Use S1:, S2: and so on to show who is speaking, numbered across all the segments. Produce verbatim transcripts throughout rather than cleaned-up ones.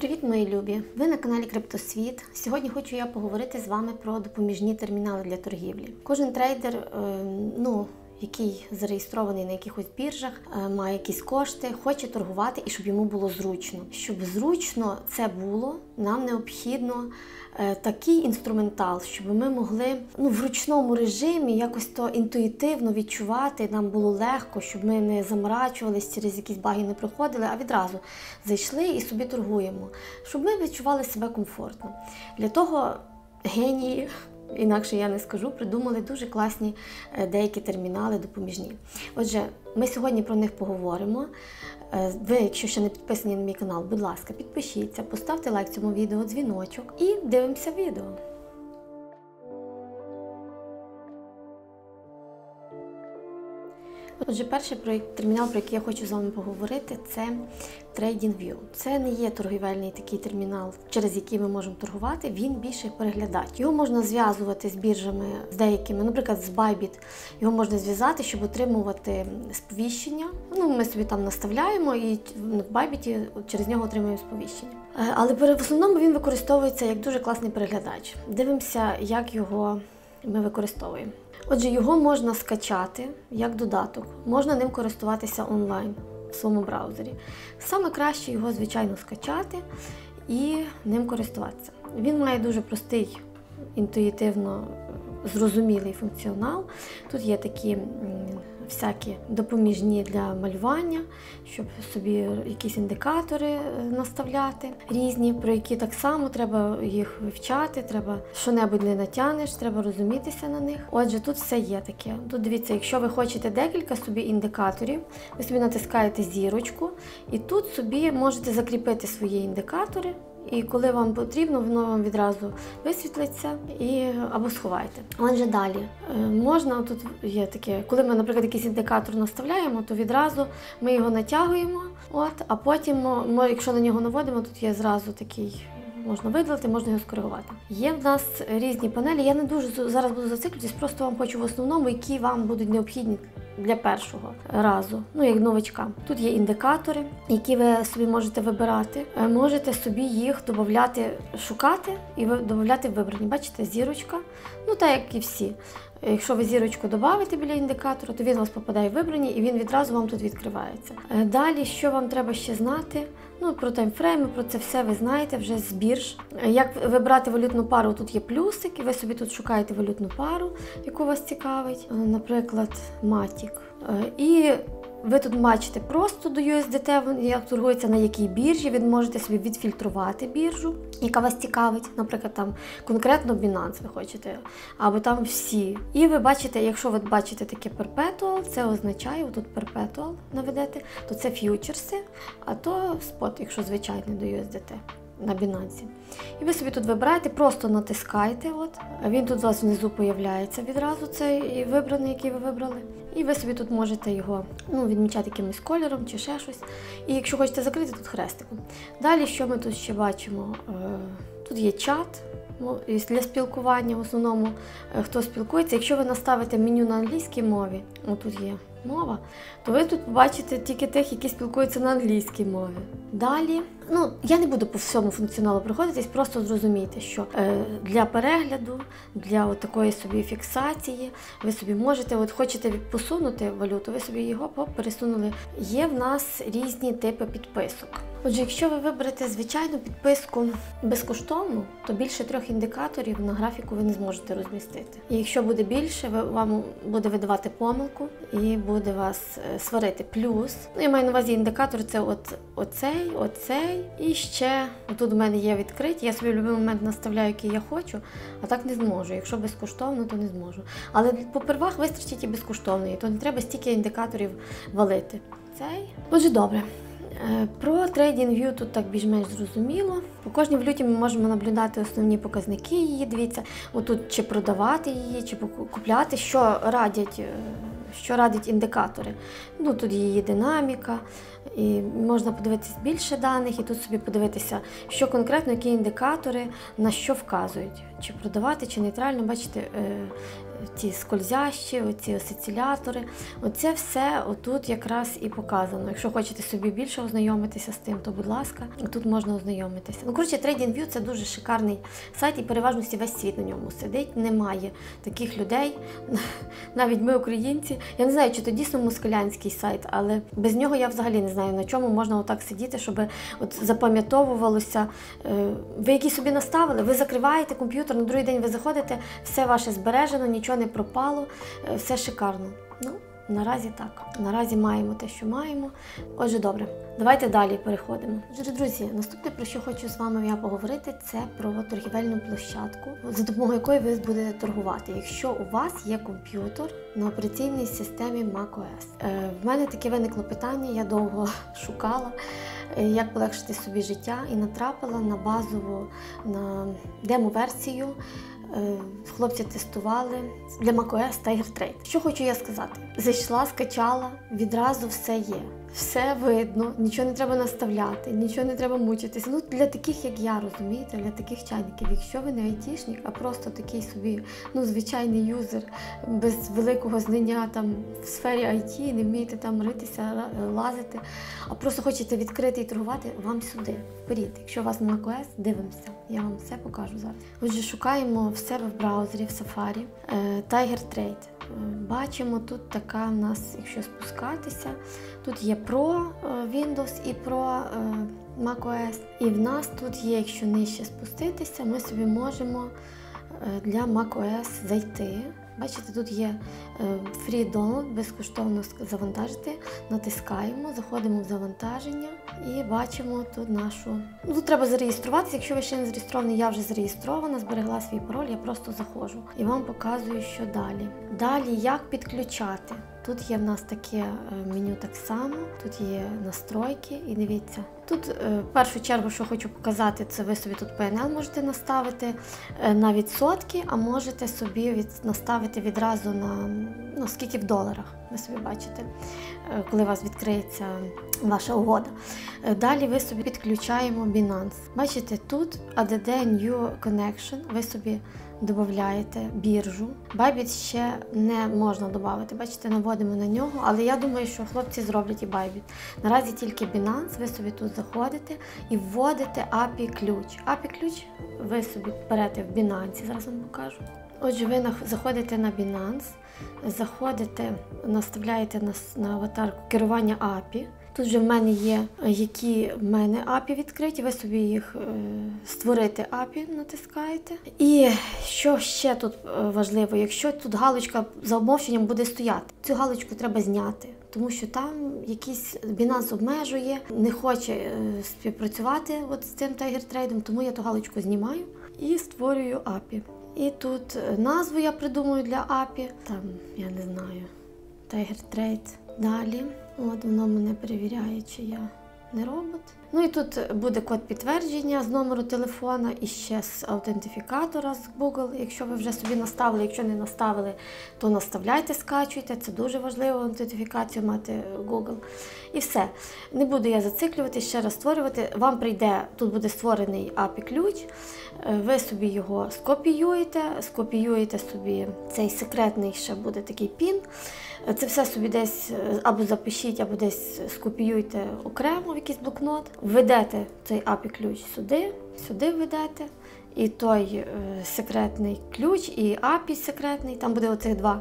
S1: Привіт, мої любі! Ви на каналі Криптосвіт. Сьогодні хочу я поговорити з вами про допоміжні термінали для торгівлі. Кожен трейдер, ну, який зареєстрований на якихось біржах, має якісь кошти, хоче торгувати і щоб йому було зручно. Щоб зручно це було, нам необхідно такий інструментал, щоб ми могли ну, в ручному режимі якось то інтуїтивно відчувати, нам було легко, щоб ми не заморачувалися, через якісь баги не проходили, а відразу зайшли і собі торгуємо. Щоб ми відчували себе комфортно. Для того генії, інакше я не скажу, придумали дуже класні деякі термінали допоміжні. Отже, ми сьогодні про них поговоримо. Ви, якщо ще не підписані на мій канал, будь ласка, підпишіться, поставте лайк цьому відео, дзвіночок і дивимося відео. Отже, перший термінал, про який я хочу з вами поговорити, це TradingView. Це не є торгівельний такий термінал, через який ми можемо торгувати, він більше переглядач. Його можна зв'язувати з біржами, з деякими, наприклад, з Bybit. Його можна зв'язати, щоб отримувати сповіщення. Ну, ми собі там наставляємо і в Bybit через нього отримуємо сповіщення. Але в основному він використовується як дуже класний переглядач. Дивимося, як його ми використовуємо. Отже, його можна скачати як додаток, можна ним користуватися онлайн в своєму браузері. Саме краще його, звичайно, скачати і ним користуватися. Він має дуже простий, інтуїтивно зрозумілий функціонал. Тут є такі всякі допоміжні для малювання, щоб собі якісь індикатори наставляти різні, про які так само треба їх вивчати, треба що-небудь не натягнеш, треба розумітися на них. Отже, тут все є таке. Тут дивіться, якщо ви хочете декілька собі індикаторів, ви собі натискаєте зірочку і тут собі можете закріпити свої індикатори. І коли вам потрібно, воно вам відразу висвітлиться і або сховайте. Отже, далі. Можна, тут є таке, коли ми, наприклад, якийсь індикатор наставляємо, то відразу ми його натягуємо, от, а потім, ми, якщо на нього наводимо, тут є зразу такий, можна видалити, можна його скоригувати. Є в нас різні панелі, я не дуже зараз буду зациклюватись, просто вам хочу в основному, які вам будуть необхідні для першого разу, ну як новачка. Тут є індикатори, які ви собі можете вибирати. Можете собі їх додати, шукати і додати в вибрані. Бачите, зірочка, ну так як і всі. Якщо ви зірочку додаєте біля індикатора, то він у вас попадає в вибрані і він відразу вам тут відкривається. Далі, що вам треба ще знати? Ну, про таймфрейми, про це все ви знаєте вже з бірж. Як вибрати валютну пару, тут є плюсик, і ви собі тут шукаєте валютну пару, яку вас цікавить, наприклад, матік. І ви тут бачите просто до ю ес ді ти, як торгується на якій біржі, ви можете собі відфільтрувати біржу, яка вас цікавить, наприклад, там конкретно Binance ви хочете, або там всі. І ви бачите, якщо ви бачите таке Perpetual, це означає, отут Perpetual наведете, то це ф'ючерси, а то спот, якщо звичайний до ю ес ді ти. На Binance. І ви собі тут вибираєте, просто натискаєте, от, а він тут у вас внизу появляється відразу, цей вибраний, який ви вибрали. І ви собі тут можете його ну, відмічати якимось кольором чи ще щось. І якщо хочете закрити, тут хрестиком. Далі, що ми тут ще бачимо? Тут є чат для спілкування, в основному хто спілкується. Якщо ви наставите меню на англійській мові, отут є мова, то ви тут побачите тільки тих, які спілкуються на англійській мові. Далі, ну, я не буду по всьому функціоналу проходитись, просто зрозумійте, що е, для перегляду, для от такої собі фіксації, ви собі можете, от хочете посунути валюту, ви собі його поп, пересунули. Є в нас різні типи підписок. Отже, якщо ви виберете звичайну підписку безкоштовну, то більше трьох індикаторів на графіку ви не зможете розмістити. І якщо буде більше, вам буде видавати помилку і буде вас сварити. Плюс, ну я маю на увазі індикатор, це от оцей, оцей і ще, тут у мене є відкриті, я собі в будь-який момент наставляю, який я хочу, а так не зможу. Якщо безкоштовно, то не зможу. Але попервах вистачить і безкоштовної, то не треба стільки індикаторів валити. Цей. Отже, добре. Про TradingView тут так більш-менш зрозуміло. По кожній валюті ми можемо наблюдати основні показники її, дивіться, отут чи продавати її, чи купляти, що радять, що радять індикатори. Ну, тут її динаміка, і можна подивитися більше даних, і тут собі подивитися, що конкретно, які індикатори на що вказують. Чи продавати, чи нейтрально, бачите, ті скользящі, оці осцилятори. Оце все отут якраз і показано. Якщо хочете собі більше ознайомитися з тим, то будь ласка, тут можна ознайомитися. Ну, коротше, TradingView – це дуже шикарний сайт, і переважно весь світ на ньому сидить. Немає таких людей, навіть ми, українці. Я не знаю, чи то дійсно москалянський сайт, але без нього я взагалі не знаю, на чому можна отак сидіти, щоб от запам'ятовувалося. Ви які собі наставили, ви закриваєте комп'ютер, на другий день ви заходите, все ваше збережено, нічого не пропало, все шикарно. Ну, наразі так. Наразі маємо те, що маємо. Отже, добре. Давайте далі переходимо. Отже, друзі, наступне, про що хочу з вами я поговорити, це про торгівельну площадку, за допомогою якої ви будете торгувати, якщо у вас є комп'ютер на операційній системі macOS. Е, в мене таке виникло питання, я довго шукала, е, як полегшити собі життя, і натрапила на базову, на демо-версію. Хлопці тестували для macOS Tiger Trade. Що хочу я сказати? Зайшла, скачала, відразу все є. Все видно, нічого не треба наставляти, нічого не треба мучитися. Ну, для таких, як я, розумієте, для таких чайників, якщо ви не айтішник, а просто такий собі, ну, звичайний юзер, без великого знання там в сфері ай ті, не вмієте там ритися, лазити, а просто хочете відкрити і торгувати, вам сюди, вперед. Якщо у вас на macOS, дивимося, я вам все покажу зараз. Отже, шукаємо в себе в браузері, в Safari, Tiger Trade. Бачимо, тут така в нас, якщо спускатися, тут є Pro Windows і Pro macOS. І в нас тут є, якщо нижче спуститися, ми собі можемо для macOS зайти. Бачите, тут є free download, безкоштовно завантажити. Натискаємо, заходимо в завантаження і бачимо тут нашу... Ну, тут треба зареєструватися, якщо ви ще не зареєстровані, я вже зареєстрована, зберегла свій пароль, я просто заходжу і вам показую, що далі. Далі, як підключати. Тут є в нас таке меню так само, тут є настройки і дивіться. Тут в першу чергу, що хочу показати, це ви собі тут пі ен ел можете наставити на відсотки, а можете собі від, наставити відразу на, ну, скільки в доларах, ви собі бачите, коли у вас відкриється ваша угода. Далі ви собі підключаємо Binance. Бачите, тут ей ді ді New Connection, ви собі додаєте біржу. Bybit ще не можна додати. Бачите, наводимо на нього, але я думаю, що хлопці зроблять і Bybit. Наразі тільки Binance, ви собі тут заходите і вводите ей пі ай-ключ. ей пі ай-ключ ви собі берете в Binance, зараз вам покажу. Отже, ви заходите на Binance, заходите, наставляєте на, на аватарку керування ей пі ай. Тут вже в мене є, які в мене ей пі ай відкриті, ви собі їх е, створити ей пі ай натискаєте. І що ще тут важливо, якщо тут галочка за обмовченням буде стояти, цю галочку треба зняти, тому що там якийсь Binance обмежує, не хоче е, співпрацювати от з цим Tiger Trade, тому я ту галочку знімаю і створюю ей пі ай. І тут назву я придумую для ей пі ай, там, я не знаю, Tiger Trade. Далі, от воно мене перевіряє, чи я не робот. Ну і тут буде код підтвердження з номеру телефона і ще з аутентифікатора з Google. Якщо ви вже собі наставили, якщо не наставили, то наставляйте, скачуйте. Це дуже важливо, аутентифікацію мати Google. І все. Не буду я зациклювати, ще раз створювати. Вам прийде, тут буде створений ей пі ай-ключ. Ви собі його скопіюєте, скопіюєте собі цей секретний, ще буде такий пін. Це все собі десь або запишіть, або десь скопіюйте окремо в якийсь блокнот. Введете цей ей пі ай-ключ сюди, сюди введете, і той е, секретний ключ, і ей пі ай секретний, там буде оцих два.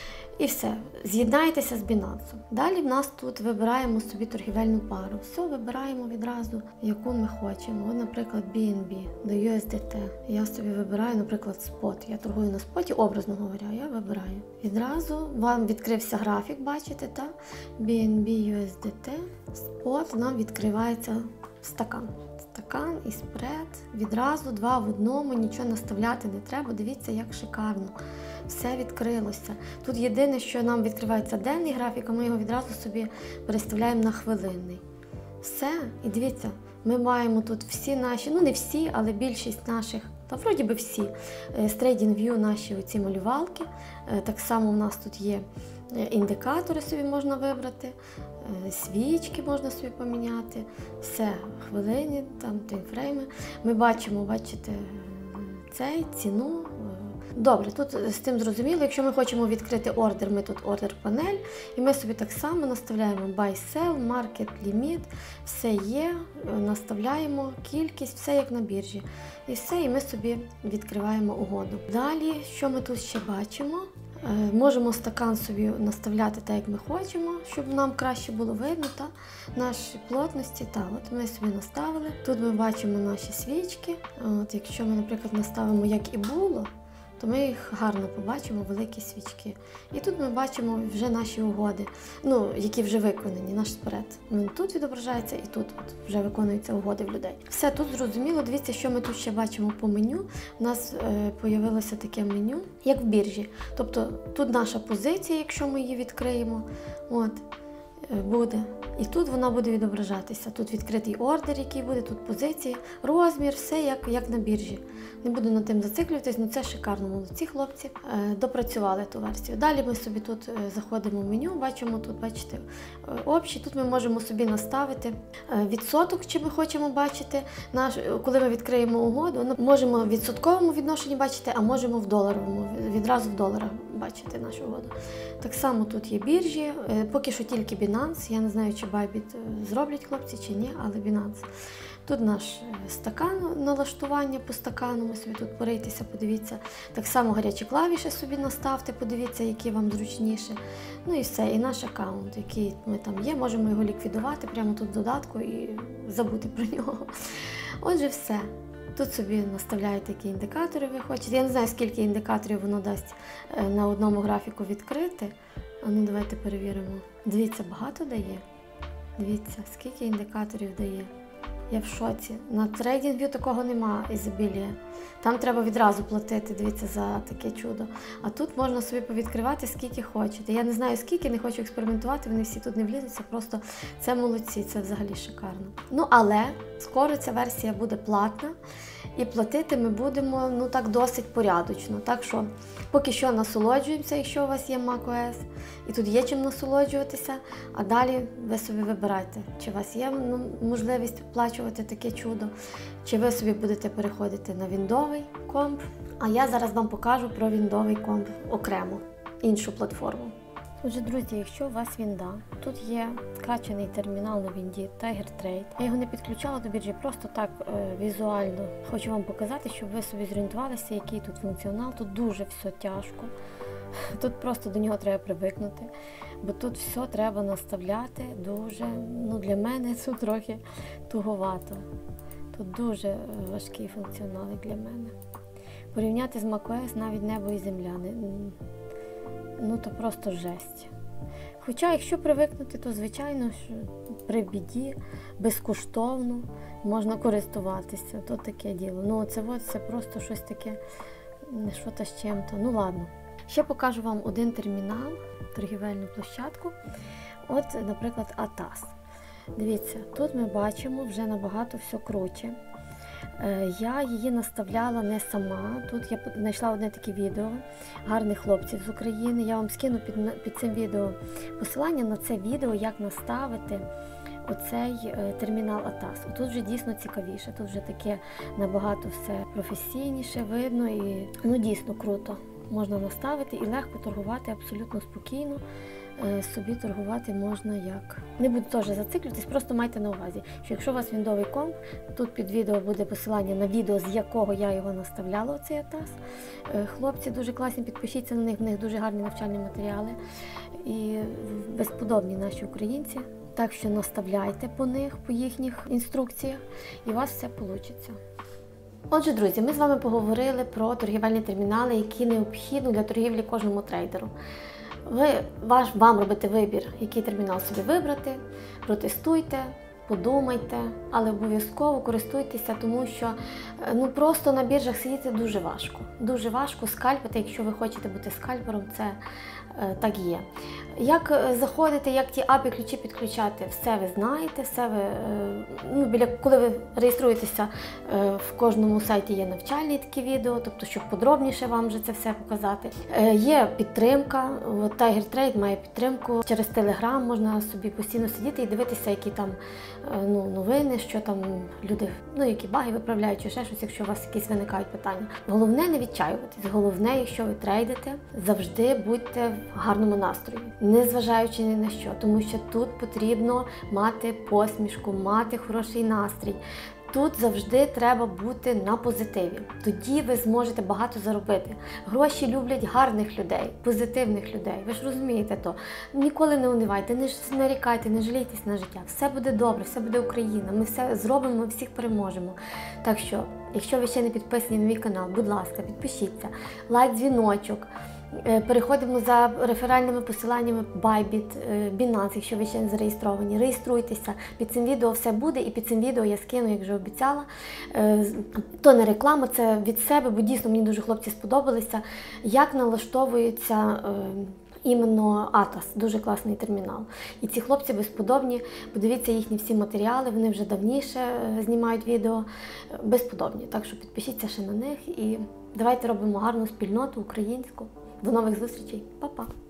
S1: І все, з'єднаєтеся з Binance. Далі в нас тут вибираємо собі торгівельну пару. Все, вибираємо відразу, яку ми хочемо. От, наприклад, бі ен бі до ю ес ді ти. Я собі вибираю, наприклад, спот. Я торгую на споті, образно говоря, я вибираю. Відразу вам відкрився графік, бачите, так? бі ен бі ю ес ді ти. Спот, нам відкривається стакан. Стакан і спред. Відразу два в одному, нічого наставляти не треба. Дивіться, як шикарно. Все відкрилося. Тут єдине, що нам відкривається денний графік, а ми його відразу собі переставляємо на хвилинний. Все. І дивіться, ми маємо тут всі наші, ну не всі, але більшість наших, та вроді би всі, з TradingView наші оці малювалки. Так само у нас тут є індикатори, собі можна вибрати, свічки можна собі поміняти, все, хвилини, там таймфрейми. Ми бачимо, бачите, цей, ціну, Добре, тут з тим зрозуміло, якщо ми хочемо відкрити ордер, ми тут ордер панель, і ми собі так само наставляємо buy, sell, market, limit, все є, наставляємо кількість, все як на біржі. І все, і ми собі відкриваємо угоду. Далі, що ми тут ще бачимо? Можемо стакан собі наставляти так, як ми хочемо, щоб нам краще було видно та, наші плотності. Та, от ми собі наставили. Тут ми бачимо наші свічки. От, якщо ми, наприклад, наставимо, як і було, то ми їх гарно побачимо, великі свічки. І тут ми бачимо вже наші угоди, ну, які вже виконані, наш спред. Ну, тут відображається і тут от, вже виконуються угоди в людей. Все, тут зрозуміло. Дивіться, що ми тут ще бачимо по меню. У нас е, появилося таке меню, як в біржі. Тобто тут наша позиція, якщо ми її відкриємо, от, е, буде. І тут вона буде відображатися. Тут відкритий ордер, який буде, тут позиції, розмір, все як, як на біржі. Не буду над тим зациклюватись, але це шикарно, молодці хлопці. Е, допрацювали ту версію. Далі ми собі тут е, заходимо в меню, бачимо тут, бачите, е, общі. Тут ми можемо собі наставити е, відсоток, чи ми хочемо бачити. Наш, коли ми відкриємо угоду, ну, можемо в відсотковому відношенні бачити, а можемо в доларовому, відразу в доларах бачити нашу угоду. Так само тут є біржі, е, поки що тільки Binance, я не знаю, чи Bybit зроблять хлопці чи ні, але Binance. Тут наш стакан, налаштування по стакану, ми собі тут порийтеся, подивіться. Так само гарячі клавіші собі наставте, подивіться, які вам зручніше. Ну і все, і наш аккаунт, який ми там є, можемо його ліквідувати прямо тут в додатку і забути про нього. Отже, все. Тут собі наставляєте, які індикатори ви хочете. Я не знаю, скільки індикаторів воно дасть на одному графіку відкрити. А ну давайте перевіримо. Дивіться, багато дає. Дивіться, скільки індикаторів дає. Я в шоці. На TradingView такого нема ізобілія. Там треба відразу платити, дивіться, за таке чудо. А тут можна собі повідкривати скільки хочете. Я не знаю скільки, не хочу експериментувати, вони всі тут не влізуться, просто це молодці, це взагалі шикарно. Ну, але скоро ця версія буде платна. І платити ми будемо, ну так, досить порядочно. Так що, поки що насолоджуємося, якщо у вас є macOS, і тут є чим насолоджуватися, а далі ви собі вибирайте, чи у вас є ну, можливість оплачувати таке чудо, чи ви собі будете переходити на віндовий комп. А я зараз вам покажу про віндовий комп окремо, іншу платформу. Отже, друзі, якщо у вас вінда, тут є скачаний термінал на вінді Tiger Trade. Я його не підключала до біржі, просто так е, візуально хочу вам показати, щоб ви собі зорієнтувалися, який тут функціонал. Тут дуже все тяжко. Тут просто до нього треба привикнути, бо тут все треба наставляти дуже, ну для мене тут трохи туговато. Тут дуже важкий функціонал для мене. Порівняти з macOS навіть небо і земля. Ну, то просто жесть. Хоча, якщо привикнути, то, звичайно, що при біді, безкоштовно можна користуватися. То таке діло. Ну, оце от, це просто щось таке, що та з чим-то. Ну, ладно. Ще покажу вам один термінал, торгівельну площадку. От, наприклад, Атас. Дивіться, тут ми бачимо вже набагато все круче. Я її наставляла не сама. Тут я знайшла одне таке відео гарних хлопців з України. Я вам скину під, під цим відео посилання на це відео, як наставити оцей термінал Атас. Тут вже дійсно цікавіше, тут вже таке набагато все професійніше видно і ну, дійсно круто. Можна наставити і легко торгувати абсолютно спокійно. Собі торгувати можна як. Не буду теж зациклюватись, просто майте на увазі, що якщо у вас віндовий комп, тут під відео буде посилання на відео, з якого я його наставляла, оцей Атас. Хлопці дуже класні, підпишіться на них, в них дуже гарні навчальні матеріали і безподобні наші українці. Так що наставляйте по них, по їхніх інструкціях, і у вас все вийде. Отже, друзі, ми з вами поговорили про торгівельні термінали, які необхідні для торгівлі кожному трейдеру. Ви, ваш, вам робити вибір, який термінал собі вибрати, протестуйте, подумайте, але обов'язково користуйтеся, тому що ну, просто на біржах сидіти дуже важко. Дуже важко скальпити, якщо ви хочете бути скальпером, це е, так є. Як заходити, як ті ей пі ай-ключі підключати, все ви знаєте, все ви, е, ну, біля, коли ви реєструєтеся, е, в кожному сайті є навчальні такі відео, тобто, щоб подробніше вам вже це все показати. Е, є підтримка, от Tiger Trade має підтримку, через Telegram можна собі постійно сидіти і дивитися, які там ну, новини, що там люди, ну, які баги виправляють, чи ще щось, якщо у вас якісь виникають питання. Головне не відчаюватись. Головне, якщо ви трейдите, завжди будьте в гарному настрої, незважаючи ні на що, тому що тут потрібно мати посмішку, мати хороший настрій. Тут завжди треба бути на позитиві. Тоді ви зможете багато заробити. Гроші люблять гарних людей, позитивних людей. Ви ж розумієте то. Ніколи не унивайте, не нарікайте, не жалійтесь на життя. Все буде добре, все буде Україна. Ми все зробимо, ми всіх переможемо. Так що, якщо ви ще не підписані на мій канал, будь ласка, підпишіться. Лайк, дзвіночок. Переходимо за реферальними посиланнями Bybit, Binance, якщо ви ще не зареєстровані. Реєструйтеся. Під цим відео все буде, і під цим відео я скину, як вже обіцяла. То не реклама, це від себе, бо дійсно мені дуже хлопці сподобалися, як налаштовується іменно Атос, дуже класний термінал. І ці хлопці безподобні, подивіться їхні всі матеріали, вони вже давніше знімають відео, безподобні. Так що підпишіться ще на них і давайте робимо гарну спільноту українську. До нових зустрічей. Па-па!